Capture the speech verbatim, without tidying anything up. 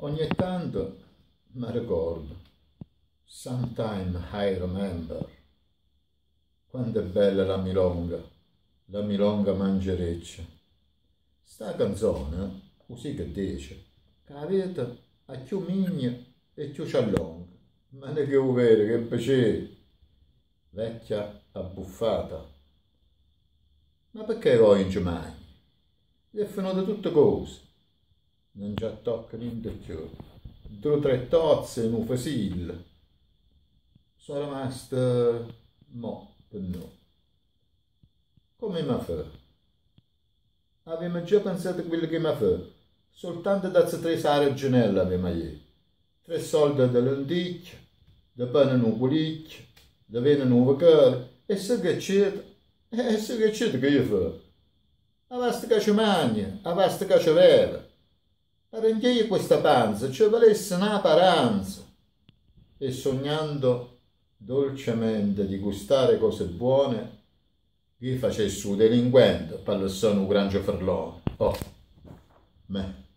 Ogni tanto mi ricordo, sometime I remember, quanto è bella la milonga, la milonga mangereccia. Sta canzone, così che dice, che la vita ha più migna e più c'allonga, ma ne che vero, che piacere, vecchia abbuffata. Ma perché voi non ci mangi? E fanno da tutte cose, non ci tocca niente più. Due o tre tozze in un fusillo. Sono rimaste mo per noi. Come mi fa? Abbiamo già pensato a quello che mi fa. Soltanto da tre sale genelle abbiamo ieri. Tre soldi da lenticchie, da pane non pulicchio, da vena non vocale. E se che c'è? E se che c'è che io fa? A vasta che ci mangia, a vasta che ci vera. Arrendiei questa panza, ci volesse una paranza. E sognando dolcemente di gustare cose buone, gli facessi un delinquente per lo un grande ferlone. Oh, me.